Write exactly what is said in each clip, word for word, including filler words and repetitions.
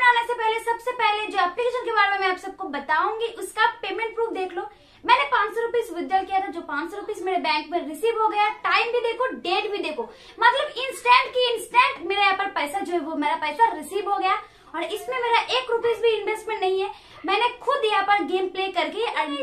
बनाने से पहले सबसे पहले जो एप्लीकेशन के बारे में मैं आप सबको बताऊंगी उसका पेमेंट प्रूफ देख लो। मैंने पांच सौ रुपीज विड्रॉल किया था, जो पांच सौ रुपीज मेरे बैंक में रिसीव हो गया। टाइम भी देखो, डेट भी देखो, मतलब इंस्टेंट की इंस्टेंट मेरे यहाँ पर पैसा जो है वो मेरा पैसा रिसीव हो गया और इसमें मेरा एक रुपीज भी इन्वेस्टमेंट नहीं है। मैंने खुद यहाँ पर गेम प्ले करके।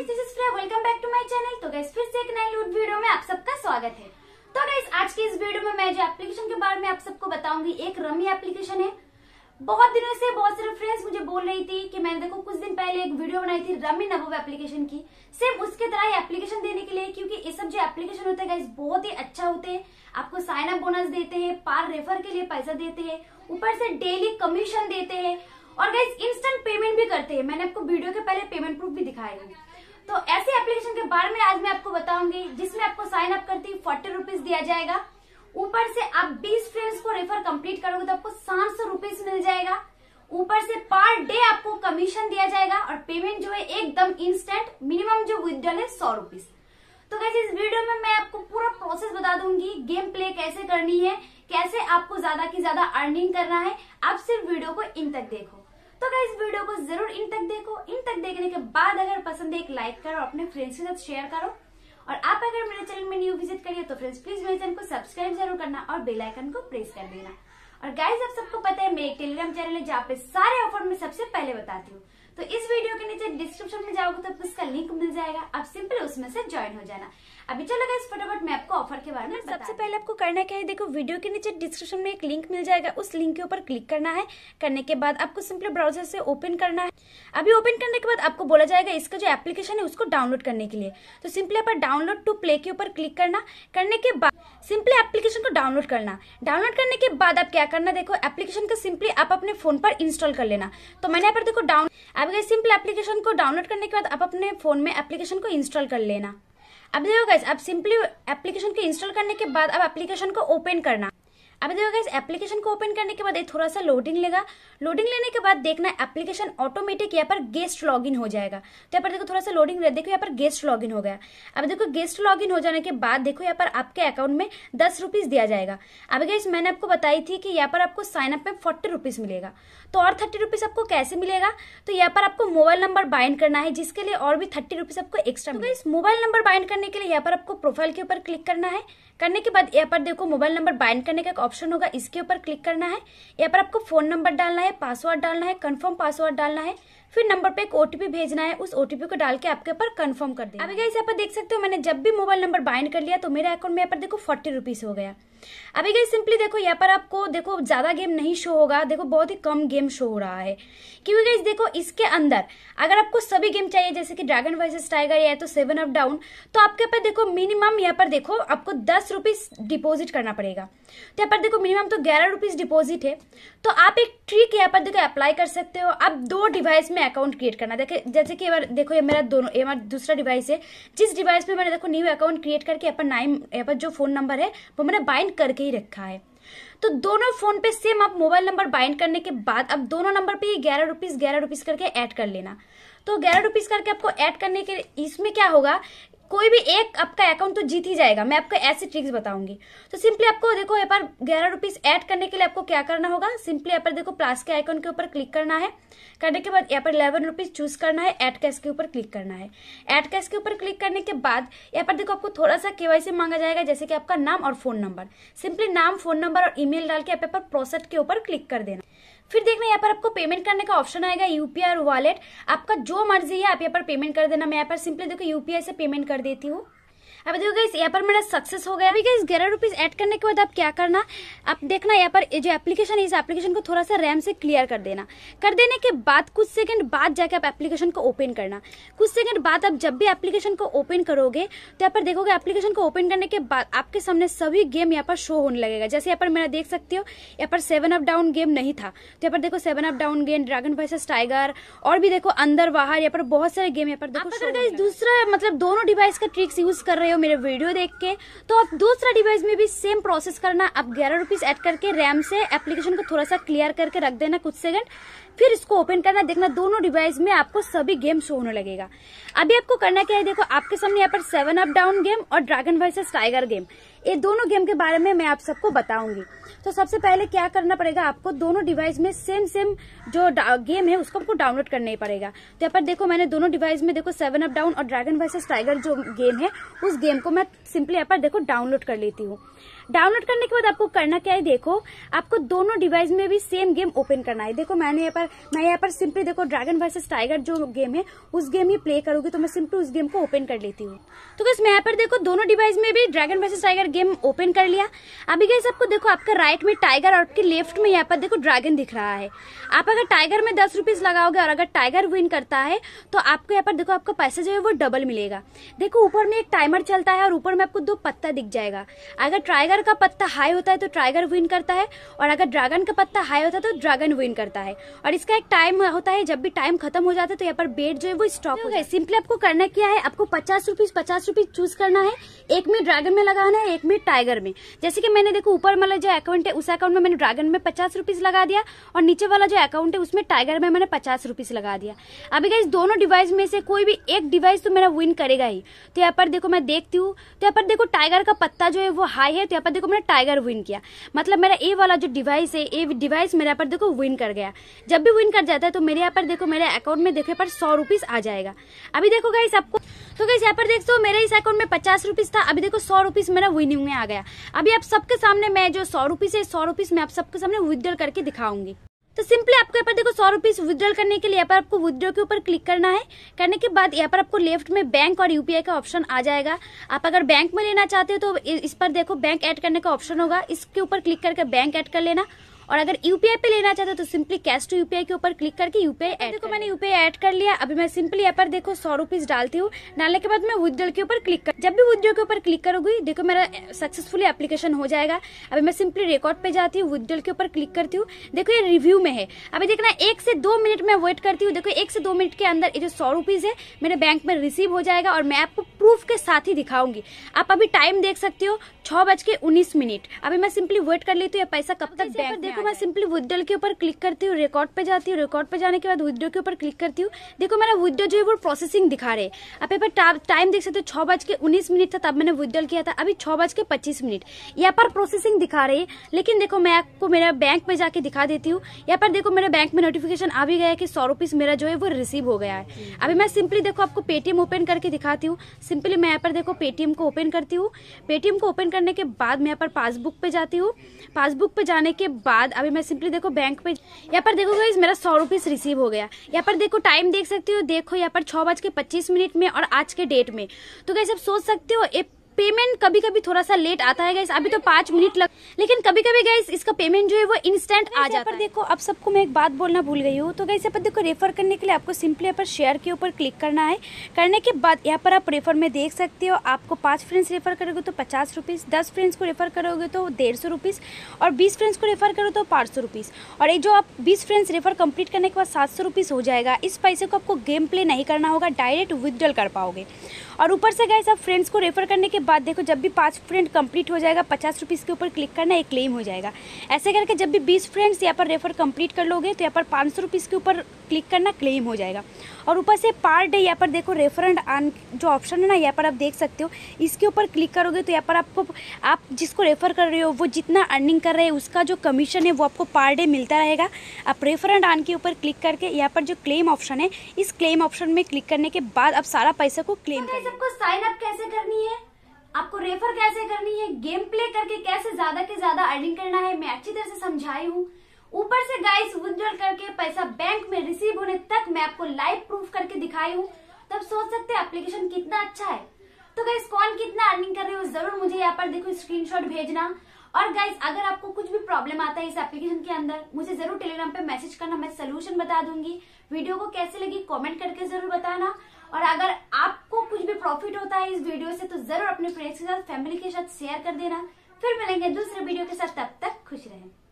Welcome back to my channel. तो गाइस फिर से एक नई लूट वीडियो में आप सबका स्वागत है। तो गाइस आज की इस वीडियो में मैं जो एप्लीकेशन के बारे में आप सबको बताऊंगी, एक रमी एप्लीकेशन है। बहुत दिनों से बहुत सारे फ्रेंड्स मुझे बोल रही थी कि मैंने देखो कुछ दिन पहले एक वीडियो बनाई थी रमी नवोब एप्लीकेशन की, सेम उसके तरह एप्लीकेशन देने के लिए, क्योंकि ये सब जो एप्लीकेशन होते हैं गाइस बहुत ही अच्छा होते हैं। आपको साइन अप बोनस देते हैं, पार रेफर के लिए पैसा देते हैं, ऊपर से डेली कमीशन देते हैं और गाइस इंस्टेंट पेमेंट भी करते हैं। मैंने आपको वीडियो के पहले पेमेंट प्रूफ भी दिखाया है। तो ऐसे एप्लीकेशन के बारे में आज मैं आपको बताऊंगी जिसमें आपको साइन अप करते ही फोर्टी रुपीज दिया जाएगा। ऊपर से आप बीस फ्रेंड्स को रेफर कंप्लीट करोगे तो आपको सात सौ रुपीज मिल जाएगा। ऊपर से पर डे आपको कमीशन दिया जाएगा और पेमेंट जो है एकदम इंस्टेंट, मिनिमम जो विड्रॉल है सौ रुपीज। तो गाइस इस वीडियो में मैं आपको पूरा प्रोसेस बता दूंगी, गेम प्ले कैसे करनी है, कैसे आपको ज्यादा की ज्यादा अर्निंग करना है। आप सिर्फ वीडियो को इन तक देखो। तो गाइस वीडियो को जरूर इन तक देखो। इन तक देखने के बाद अगर पसंद है एक लाइक करो, अपने फ्रेंड्स के साथ शेयर करो और आप अगर मेरे चैनल में न्यू विजिट करिए तो फ्रेंड्स प्लीज मेरे चैनल को सब्सक्राइब जरूर करना और बेल आइकन को प्रेस कर देना। और गाइस आप सबको पता है मेरे एक टेलीग्राम चैनल है जहाँ पे सारे ऑफर में सबसे पहले बताती हूँ। तो इस वीडियो के नीचे डिस्क्रिप्शन में जाओगे तो उसका लिंक मिल जाएगा, आप सिंपल उसमें से ज्वाइन हो जाना। अभी चलो गाइस फटाफट मैं आपको ऑफर के बारे में सबसे पहले आपको करना क्या है, देखो वीडियो के नीचे डिस्क्रिप्शन में एक लिंक मिल जाएगा, उस लिंक के ऊपर क्लिक करना है। करने के बाद आपको सिंपली ब्राउजर से ओपन करना है। अभी ओपन करने के बाद आपको बोला जाएगा इसका जो एप्लीकेशन है उसको डाउनलोड करने के लिए। तो सिंपली आप डाउनलोड टू प्ले के ऊपर क्लिक करना। करने के बाद सिंपली एप्लीकेशन को डाउनलोड करना। डाउनलोड करने के बाद आप क्या करना, देखो एप्लीकेशन को सिंपली आप अपने फोन पर इंस्टॉल कर लेना। तो मैंने यहाँ पर देखो डाउन अब गए सिंपल एप्लीकेशन को डाउनलोड करने के बाद आप अपने फोन में एप्लीकेशन को इंस्टॉल कर लेना। अब देखो गाइस आप सिंपली एप्लीकेशन को इंस्टॉल करने के बाद अब एप्लीकेशन को ओपन करना। अब देखो गाइस एप्लीकेशन को ओपन करने के बाद ये थोड़ा सा लोडिंग लेगा। लोडिंग लेने के बाद देखना एप्लीकेशन ऑटोमेटिक यहाँ पर गेस्ट लॉगिन हो जाएगा। तो यहाँ पर देखो थोड़ा सा लोडिंग रहे, देखो यहाँ पर गेस्ट लॉगिन हो गया। अब देखो गेस्ट लॉगिन हो जाने के बाद देखो यहाँ पर आपके अकाउंट में दस रुपीज दिया जाएगा। अब गाइस मैंने आपको बताई थी कि यहाँ पर आपको साइन अप में फोर्टी रुपीज मिलेगा। तो और थर्टी रुपीज आपको कैसे मिलेगा, तो यहाँ पर आपको मोबाइल नंबर बाइंड करना है, जिसके लिए और भी थर्टी रुपीज आपको एक्स्ट्रा मिलेगा। इस मोबाइल नंबर बाइंड करने के लिए यहाँ पर आपको प्रोफाइल के ऊपर क्लिक करना है। करने के बाद यहाँ पर देखो मोबाइल नंबर बाइंड करने का एक ऑप्शन होगा, इसके ऊपर क्लिक करना है। यहाँ पर आपको फोन नंबर डालना है, पासवर्ड डालना है, कंफर्म पासवर्ड डालना है, फिर नंबर पे एक ओटीपी भेजना है। उस ओटीपी को डाल के आपके ऊपर कंफर्म कर देना। अभी गाइस यहाँ पर देख सकते हो मैंने जब भी मोबाइल नंबर बाइंड कर लिया तो मेरे अकाउंट में यहाँ पर देखो फोर्टी रुपीज हो गया। अभी गाइस सिंपली देखो यहाँ पर आपको देखो ज्यादा गेम नहीं शो होगा, देखो बहुत ही कम गेम शो हो रहा है। क्योंकि गाइस देखो इसके अंदर अगर आपको सभी गेम चाहिए जैसे कि ड्रैगन वर्सेस टाइगर या तो सेवन अप डाउन, तो आपके पास देखो मिनिमम यहाँ पर देखो आपको दस रुपीज डिपोजिट करना पड़ेगा। तो यहाँ पर देखो मिनिमम तो ग्यारह रुपीज डिपोजिट है। तो आप एक ट्रिक यहाँ पर देखो अप्लाई कर सकते हो। आप दो डिवाइस में अकाउंट क्रिएट करना। देखे जैसे कि देखो ये मेरा दोनों ये मेरा दूसरा डिवाइस है, जिस डिवाइस पे मैंने देखो न्यू अकाउंट क्रिएट करके यहाँ पर नाइन यहाँ पर जो फोन नंबर है वो मैंने बाइंड करके ही रखा है। तो दोनों फोन पे सेम आप मोबाइल नंबर बाइंड करने के बाद अब दोनों नंबर पे ही ग्यारह रुपीज ग्यारह रुपीज करके ऐड कर लेना। तो ग्यारह रुपीज करके आपको ऐड करने के इसमें क्या होगा, कोई भी एक आपका अकाउंट तो जीत ही जाएगा। मैं आपको ऐसी ट्रिक्स बताऊंगी। तो सिंपली आपको देखो यहाँ पर ग्यारह रुपीज ऐड करने के लिए आपको क्या करना होगा, सिंपली यहाँ पर देखो प्लस के आइकन के ऊपर क्लिक करना है। करने के बाद यहाँ पर इलेवन रुपीज चूज करना है, ऐड कैश के ऊपर क्लिक करना है। ऐड कैश के ऊपर क्लिक करने के बाद यहाँ पर देखो आपको थोड़ा सा केवाईसी मांगा जाएगा, जैसे कि आपका नाम और फोन नंबर। सिंपली नाम, फोन नंबर और ईमेल डाल के यहाँ पर प्रोसेस के ऊपर क्लिक कर देना। फिर देखना यहाँ पर आपको पेमेंट करने का ऑप्शन आएगा, यूपीआई और वॉलेट, आपका जो मर्जी है आप यहाँ पर पेमेंट कर देना। मैं यहाँ पर सिंपली देखो यूपीआई से पेमेंट कर देती हूँ। अभी देखो गाइस यहाँ पर मेरा सक्सेस हो गया। अभी गाइस ग्यारह रुपीज ऐड करने के बाद आप क्या करना, आप देखना यहाँ पर जो एप्लीकेशन है इस एप्लीकेशन को थोड़ा सा रैम से क्लियर कर देना। कर देने के बाद कुछ सेकंड बाद जाके आप एप्लीकेशन को ओपन करना। कुछ सेकंड बाद आप जब भी एप्लीकेशन को ओपन करोगे तो यहाँ पर देखोगे एप्लीकेशन को ओपन करने के बाद आपके सामने सभी गेम यहाँ पर शो होने लगेगा। जैसे यहाँ पर मेरा देख सकते हो यहाँ पर सेवन अप डाउन गेम नहीं था, तो यहाँ पर देखो seven up down game, dragon versus tiger और भी देखो अंदर बाहर यहाँ पर बहुत सारे गेम यहाँ पर देखो। अगर दूसरा मतलब दोनों डिवाइस का ट्रिक्स यूज कर रहे हो मेरे वीडियो देख के, तो आप दूसरा डिवाइस में भी सेम प्रोसेस करना। आप ग्यारह रुपीज ऐड करके रैम से एप्लीकेशन को थोड़ा सा क्लियर करके रख देना कुछ सेकंड, फिर इसको ओपन करना। देखना दोनों डिवाइस में आपको सभी गेम शो होने लगेगा। अभी आपको करना क्या है, देखो आपके सामने यहाँ पर सेवन अप डाउन गेम और ड्रैगन वर्सेस टाइगर गेम ये दोनों गेम के बारे में मैं आप सबको बताऊंगी। तो सबसे पहले क्या करना पड़ेगा, आपको दोनों डिवाइस में सेम सेम जो गेम है उसको आपको डाउनलोड करना ही पड़ेगा। तो यहाँ पर देखो मैंने दोनों डिवाइस में देखो सेवन अप डाउन और ड्रैगन वर्सेस टाइगर जो गेम है उस गेम को मैं सिंपली यहाँ पर देखो डाउनलोड कर लेती हूँ। डाउनलोड करने के बाद आपको करना क्या है, देखो आपको दोनों डिवाइस में भी सेम गेम ओपन करना है। देखो मैंने यहाँ पर मैं यहाँ पर सिंपली देखो ड्रैगन वर्सेस टाइगर जो गेम है उस गेम ही प्ले करूंगी, तो मैं सिंपली उस गेम को ओपन कर लेती हूँ। तो गाइस मैं यहाँ पर देखो दोनों डिवाइस में भी dragon versus tiger game open कर लिया। अभी गाइस आपको देखो आपका राइट में टाइगर और आपके लेफ्ट में यहाँ पर देखो ड्रैगन दिख रहा है। आप अगर टाइगर में दस रुपीज लगाओगे और अगर टाइगर विन करता है तो आपको यहाँ पर देखो आपका पैसा जो है वो डबल मिलेगा। देखो ऊपर में एक टाइमर चलता है और ऊपर में आपको दो पत्ता दिख जाएगा। अगर टाइगर का पत्ता हाई होता है तो टाइगर विन करता है और अगर ड्रैगन का पत्ता हाई होता है तो ड्रैगन विन करता है। और इसका एक टाइम होता है, जब भी टाइम खत्म हो जाता है तो यहाँ पर बेट जो है वो स्टॉप हो गया। सिंपली आपको करना क्या है, आपको पचास रुपीज पचास रुपीज चूज करना है, एक में ड्रैगन में लगाना है, एक में टाइगर में। जैसे कि मैंने देखो ऊपर वाला जो अकाउंट है उस अकाउंट में मैंने ड्रैगन में पचास रुपीज लगा दिया और नीचे वाला जो अकाउंट है उसमें टाइगर में मैंने पचास रुपीज लगा दिया। अभी गाइस दोनों डिवाइस में से कोई भी एक डिवाइस तो मेरा विन करेगा ही। तो यहाँ पर देखो मैं देखती हूँ, तो यहाँ पर देखो टाइगर का पत्ता जो है वो हाई है, तो यहाँ पर देखो मैंने टाइगर विन किया। मतलब मेरा ए वाला जो डिवाइस है, ए डिवाइस मेरे यहाँ पर देखो विन कर गया। जब भी विन कर जाता है तो मेरे यहाँ पर देखो मेरे अकाउंट में देखो पर सौ रुपीज आ जाएगा। अभी देखो गाइस आपको, तो गाइस यहाँ पर देख तो मेरे इस अकाउंट में पचास रुपीज था, अभी देखो सौ रुपीज मेरा विनिंग में आ गया। अभी आप सबके सामने मैं जो सौ रुपीज है सौ रुपीज मैं आप सबके सामने विड्रॉल करके दिखाऊंगी। तो सिंपली आपको यहाँ पर देखो सौ रुपीज विड्रॉल करने के लिए यहाँ पर आपको विड्रॉ के ऊपर क्लिक करना है। करने के बाद यहाँ पर आपको लेफ्ट में बैंक और यूपीआई का ऑप्शन आ जाएगा। आप अगर बैंक में लेना चाहते हो तो इस पर देखो बैंक ऐड करने का ऑप्शन होगा, इसके ऊपर क्लिक करके बैंक ऐड कर लेना। और अगर यूपीआई पे लेना चाहते हो तो सिंपली कैश टू यूपीआई के ऊपर क्लिक करके यूपीआई ऐड। देखो मैंने यूपीआई ऐड कर लिया। अभी मैं सिंपली यहाँ पर देखो सौ रुपीज डालती हूँ। डालने के बाद मैं विड्रॉल के ऊपर क्लिक कर, जब भी विड्रॉल के ऊपर क्लिक करूंगी देखो मेरा सक्सेसफुली एप्लीकेशन हो जाएगा। अभी मैं सिंपली रिकॉर्ड पे जाती हूँ, विड्रॉल के ऊपर क्लिक करती हूँ। देखो ये रिव्यू में है। अभी देखना एक से दो मिनट में वेट करती हूँ। देखो एक से दो मिनट के अंदर ये जो सौ रुपीज है मेरे बैंक में रिसीव हो जाएगा और मैं आपको प्रूफ के साथ ही दिखाऊंगी। आप अभी टाइम देख सकते हो छह बज के उन्नीस मिनट। अभी मैं सिंपली वेट कर लेती हूँ पैसा कब तक बैंक। देखो मैं सिंपली विड्रॉल के ऊपर क्लिक करती हूँ, रिकॉर्ड पे जाती हूँ। रिकॉर्ड पे जाने के बाद विड्रॉ के ऊपर क्लिक करती हूँ। देखो मेरा विड्रॉ जो है वो प्रोसेसिंग दिखा रहे हैं। आप यहाँ पर टाइम देख सकते हो छह बज के उन्नीस मिनट था तब मैंने विड्रॉल किया था। अभी छह बज के पच्चीस मिनट यहाँ पर प्रोसेसिंग दिखा रहे हैं। लेकिन देखो मैं आपको मेरा बैंक पे जाके दिखा देती हूँ। यहाँ पर देखो मेरे बैंक में नोटिफिकेशन आ भी गया कि सौ रुपीज मेरा जो है वो रिसीव हो गया है। अभी मैं सिंपली देखो आपको पेटीएम ओपन करके दिखाती हूँ। सिंपली मैं यहाँ पर देखो पेटीएम को ओपन करती हूँ। पेटीएम को ओपन करने के बाद मैं यहाँ पर पासबुक पे जाती हूँ। पासबुक पे जाने के बाद अभी मैं सिंपली देखो बैंक पे यहाँ पर देखो गाइस मेरा सौ रुपीज रिसीव हो गया। यहाँ पर देखो टाइम देख सकते हो, देखो यहाँ पर छह बज के पच्चीस मिनट में और आज के डेट में। तो गाइस आप सोच सकते हो ये पेमेंट कभी कभी थोड़ा सा लेट आता है गाइस। अभी तो पांच मिनट लग, लेकिन कभी कभी गाइस इसका पेमेंट जो है वो इंस्टेंट आ जाता है। देखो अब सबको मैं एक बात बोलना भूल गई हूँ। तो गाइस यहाँ पर देखो रेफर करने के लिए आपको सिंपली यहाँ पर शेयर के ऊपर क्लिक करना है। करने के बाद यहाँ पर आप रेफर में देख सकते हो, आपको पांच फ्रेंड्स रेफर करोगे तो पचास रुपीज़, दस फ्रेंड्स को रेफर करोगे तो डेढ़ सौ रुपीज़ और बीस फ्रेंड्स को रेफर करो तो पाँच सौ रुपीज़। और एक जो आप बीस फ्रेंड्स रेफर कंप्लीट करने के बाद सात सौ रुपीज़ हो जाएगा। इस पैसे को आपको गेम प्ले नहीं करना होगा, डायरेक्ट विड्रॉल कर पाओगे। और ऊपर से गाइस आप फ्रेंड्स को रेफर करने के बाद देखो जब भी पांच फ्रेंड कंप्लीट हो जाएगा पचास रुपीज़ के ऊपर क्लिक करना, एक क्लेम हो जाएगा। ऐसे करके जब भी बीस फ्रेंड्स यहाँ पर रेफर कंप्लीट कर लोगे तो यहाँ पर पाँच सौ रुपीज़ के ऊपर क्लिक करना, क्लेम हो जाएगा। और ऊपर से पर डे यहाँ पर देखो रेफर एंड अर्न जो ऑप्शन है ना, यहाँ पर आप देख सकते हो, इसके ऊपर क्लिक करोगे तो यहाँ पर आपको आप जिसको रेफर कर रहे हो वो जितना अर्निंग कर रहे हैं उसका जो कमीशन है वो आपको पर डे मिलता रहेगा। आप रेफर एंड अर्न के ऊपर क्लिक करके यहाँ पर जो क्लेम ऑप्शन है, इस क्लेम ऑप्शन में क्लिक करने के बाद आप सारा पैसा को क्लेम करें। सबको साइन अप कैसे करनी है, आपको रेफर कैसे करनी है, गेम प्ले करके कैसे ज्यादा के ज्यादा अर्निंग करना है, मैं अच्छी तरह से समझाई हूँ। ऊपर से गाइस विड्रॉल करके पैसा बैंक में रिसीव होने तक मैं आपको लाइव प्रूफ करके दिखाई हूँ। तब सोच सकते हैं एप्लीकेशन कितना अच्छा है। तो गाइस कौन कितना अर्निंग कर रहे हो जरूर मुझे यहाँ पर देखो स्क्रीनशॉट भेजना। और गाइस अगर आपको कुछ भी प्रॉब्लम आता है इस एप्लीकेशन के अंदर मुझे जरूर टेलीग्राम पे मैसेज करना, मैं सोल्यूशन बता दूंगी। वीडियो को कैसे लगी कमेंट करके जरूर बताना। और अगर आपको कुछ भी प्रॉफिट होता है इस वीडियो से तो जरूर अपने फ्रेंड्स के साथ, फैमिली के साथ शेयर कर देना। फिर मिलेंगे दूसरे वीडियो के साथ, तब तक खुश रहें।